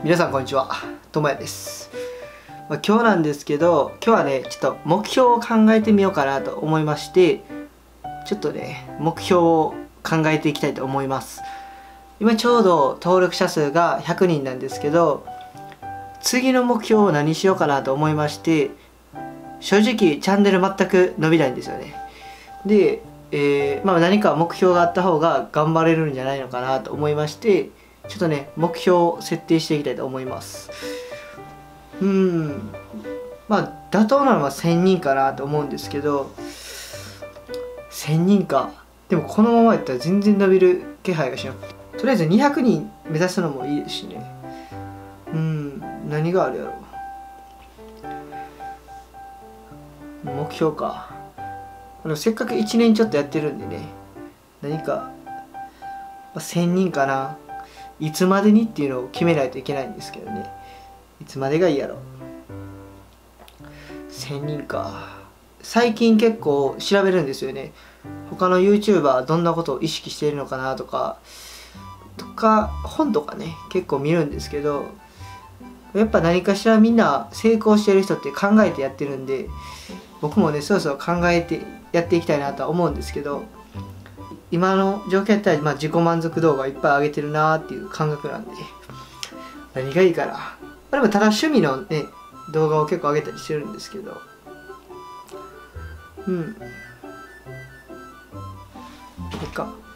皆さんこんにちは、ともやです。今日なんですけど、今日はねちょっと目標を考えてみようかなと思いまして、ちょっとね目標を考えていきたいと思います。今ちょうど登録者数が100人なんですけど、次の目標を何しようかなと思いまして、正直チャンネル全く伸びないんですよね。で、何か目標があった方が頑張れるんじゃないのかなと思いまして、ちょっとね目標を設定していきたいと思います。妥当なのは1000人かなと思うんですけど、1000人か。でもこのままやったら全然伸びる気配がしなくて、とりあえず200人目指すのもいいですしね。何があるやろう。目標か。せっかく1年ちょっとやってるんでね、何か、1000人かな。いつまでにっていうのを決めないといけないんですけどね。いつまでがいいやろ。1000人か。最近結構調べるんですよね。他の YouTuber どんなことを意識しているのかなとか本とかね結構見るんですけど、やっぱ何かしらみんな成功してる人って考えてやってるんで、僕もねそろそろ考えてやっていきたいなとは思うんですけど、今の状況やったら自己満足動画をいっぱい上げてるなーっていう感覚なんで、何がいいかな。でもただ趣味のね動画を結構上げたりしてるんですけど、いいか。